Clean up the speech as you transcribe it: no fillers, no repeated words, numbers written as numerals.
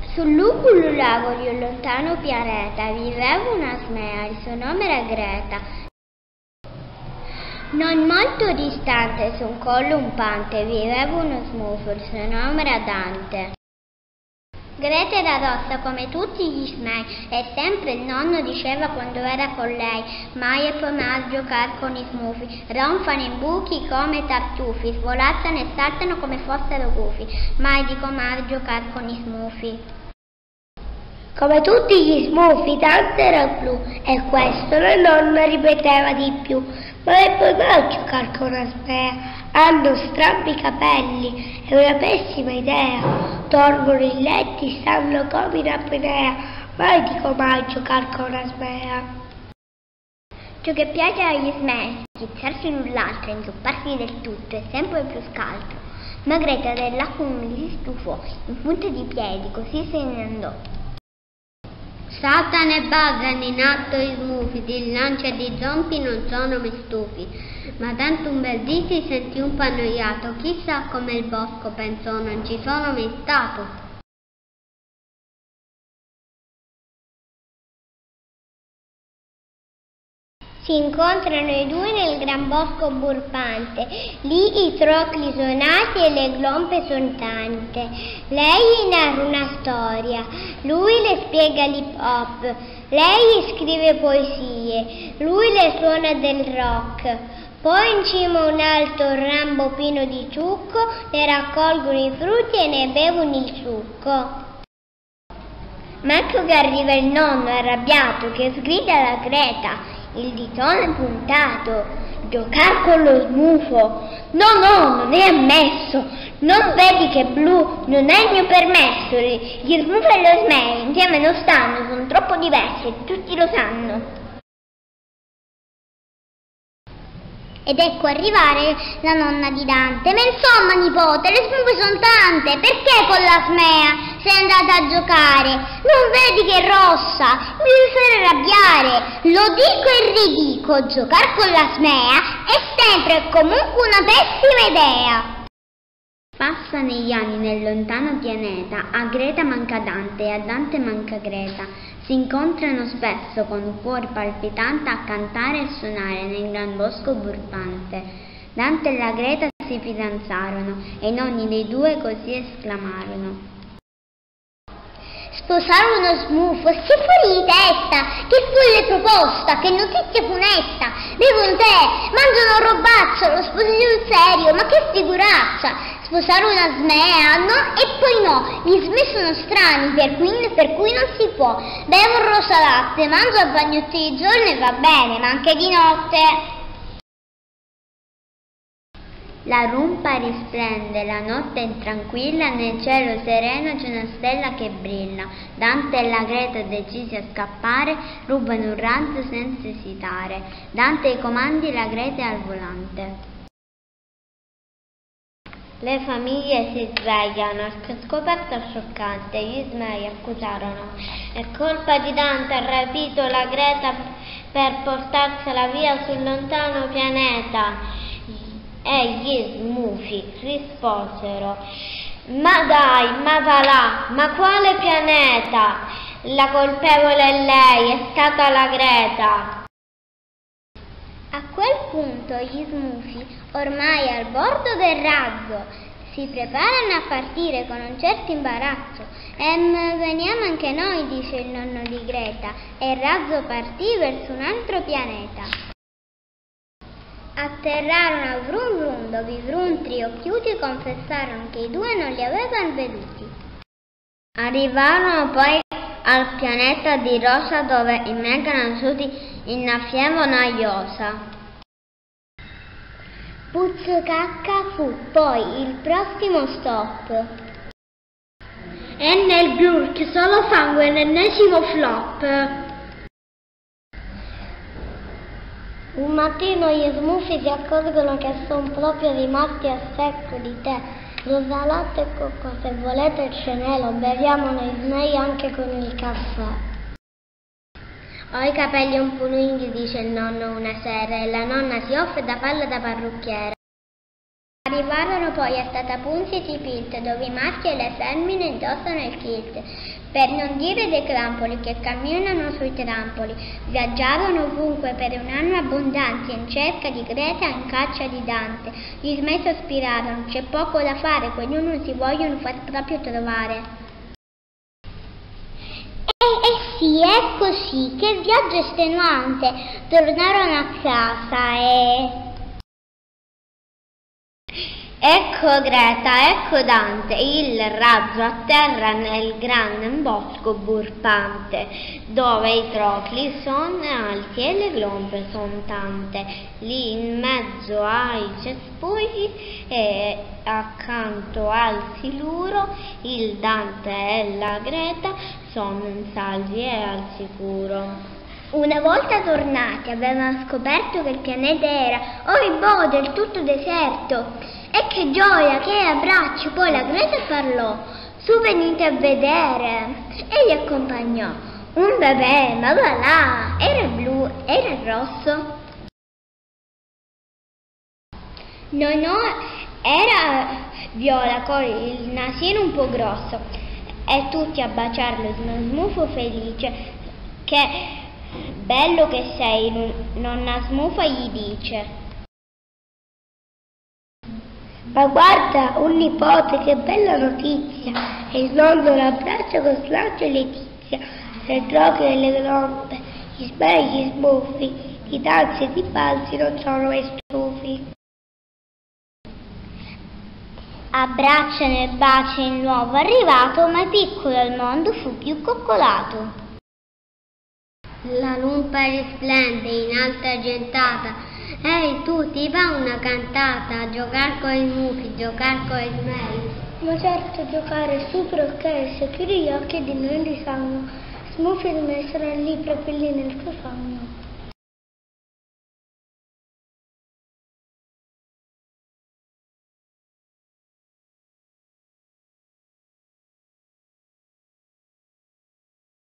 Sul lugubre lago di un lontano pianeta viveva una smea, il suo nome era Greta. Non molto distante, su un collo umpante, viveva uno smufo, il suo nome era Dante. Greta era rossa come tutti gli smei e sempre il nonno diceva quando era con lei: mai e poi mai a giocare con i smufi, ronfano in buchi come tartufi, svolazzano e saltano come fossero gufi, mai dico mai a giocare con i smufi. Come tutti gli smufi, Dante era blu e questo la nonna ripeteva di più. Ma e poi mai a giocare con una smea? Hanno strambi capelli, è una pessima idea. Dormono in letti, stanno come in apnea. Mai dico mai a giocare con una smea. Ciò che piace agli smei, schizzarsi l'un l'altro, inzupparsi del tutto e sempre più scaltro. Ma Greta dell'acqua umile si stufò, in punta di piedi, così se ne andò. Saltano e ballano in atto i smufi, di lancia e di zompi non sono mai stufi. Ma tanto un bel dì si sentì un po' annoiato, chissà come il bosco pensò, non ci sono mai stato. Si incontrano i due nel gran bosco burpante, lì i trocli sonati e le glompe son tante. Lei narra una storia, lui le spiega l'hip hop, lei scrive poesie, lui le suona del rock. Poi in cima a un alto rambo pieno di ciucco ne raccolgono i frutti e ne bevono il succo. Ma ecco che arriva il nonno arrabbiato che sgrida alla Greta, il ditone puntato: giocare con lo smufo? No, non è ammesso. Non vedi che blu non è il mio permesso. Gli smufo e lo smei insieme non stanno, sono troppo diversi e tutti lo sanno. Ed ecco arrivare la nonna di Dante. Ma insomma, nipote, le smufe sono tante, perché con la smea sei andata a giocare? Non vedi che è rossa? Mi devi fare arrabbiare. Lo dico e ridico, giocare con la smea è sempre e comunque una pessima idea. Passano gli anni nel lontano pianeta, a Greta manca Dante e a Dante manca Greta. Si incontrano spesso con un cuore palpitante a cantare e suonare nel gran bosco burpante. Dante e la Greta si fidanzarono e i nonni dei due così esclamarono: sposare uno smufo, sei fuori di testa, che folle proposta, che notizia funesta, bevo un tè, mangiano un robazzolo, sposi sul serio, ma che figuraccia, sposare una smea, no e poi no, gli smei sono strani, per cui non si può, bevo un rosa latte, mangio a bagnotti di giorno e va bene, ma anche di notte. La rumpa risplende, la notte è tranquilla, nel cielo sereno c'è una stella che brilla. Dante e la Greta decisi a scappare, rubano un razzo senza esitare. Dante ai comandi, la Greta è al volante. Le famiglie si svegliano, che scoperta scioccante, gli smei accusarono. È colpa di Dante, ha rapito la Greta per portarsela via sul lontano pianeta. E gli smufi risposero: ma dai, ma va là, ma quale pianeta? La colpevole è lei, è stata la Greta. A quel punto gli smufi, ormai al bordo del razzo, si preparano a partire con un certo imbarazzo. Veniamo anche noi, dice il nonno di Greta, e il razzo partì verso un altro pianeta. Atterrarono a Vrum Vrum, dove i Vruntri occhiuti confessarono che i due non li avevano veduti. Arrivarono poi al pianeta di Rosa, dove i meganasuti innaffiavano a Iosa. Puzzo Cacca fu poi il prossimo stop. E nel Glurk solo sangue, l'ennesimo flop. Un mattino gli smufi si accorgono che sono proprio rimasti a secco di tè. Rosa latte e cocco, se volete il cenelo, beviamo noi smei anche con il caffè. Ho i capelli un po' lunghi, dice il nonno una sera, e la nonna si offre da farla da parrucchiera. Arrivarono poi a Tatapunzi e Tipilt, dove i maschi e le femmine indossano il kilt. Per non dire dei crampoli che camminano sui trampoli, viaggiavano ovunque per un anno abbondanti in cerca di Greta in caccia di Dante. Gli smai sospirarono, c'è poco da fare, quelli non si vogliono far proprio trovare. Sì, è così, che viaggio estenuante. Tornarono a casa e... Ecco Greta, ecco Dante, il razzo atterra nel gran bosco burpante, dove i trocli son alti e le glombe son tante. Lì in mezzo ai cespugli e accanto al siluro, il Dante e la Greta sono salvi e al sicuro. Una volta tornati avevano scoperto che il pianeta era, ohibò, del tutto deserto. E che gioia, che abbracci! Poi la Greta parlò, su venite a vedere, e li accompagnò. Un bebè, ma va là, era blu, era rosso? No, era viola con il nasino un po' grosso, e tutti a baciarlo, Smuffo felice, che bello che sei, nonna Smuffa gli dice. Ma guarda, un nipote, che bella notizia! E il nonno l'abbraccia con slancio e letizia, le droghe e le glombe, gli sbagli e gli smuffi, i danzi e i balzi non sono mai stufi. Abbracciano e baciano il nuovo arrivato, ma piccolo al mondo fu più coccolato. La lumpa risplende in alta argentata. Ehi tu, ti va una cantata a giocare con i mucchi, giocare con i smelli? Ma certo, giocare super ok, se chiudi gli occhi di noi li sanno. Smuffi e me saranno lì proprio lì nel tuo sogno.